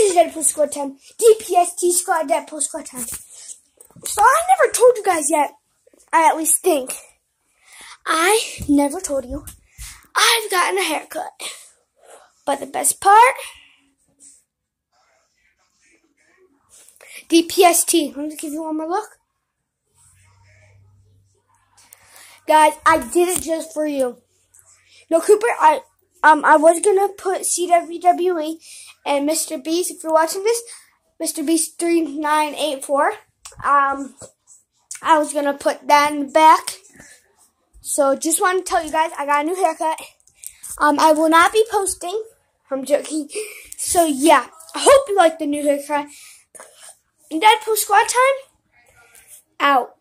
is Deadpool Squad Time. DPST Squad, Deadpool Squad Time. So I never told you guys yet. I at least think. I never told you. I've gotten a haircut. But the best part, DPST. Let me give you one more look. Guys, I did it just for you. No, Cooper, I was gonna put cwwe and Mr. Beast. If you're watching this, Mr. Beast 3984. I was gonna put that in the back. So just wanted to tell you guys, I got a new haircut. I will not be posting. I'm joking. So yeah, I hope you like the new haircut. Deadpool Squad Time out.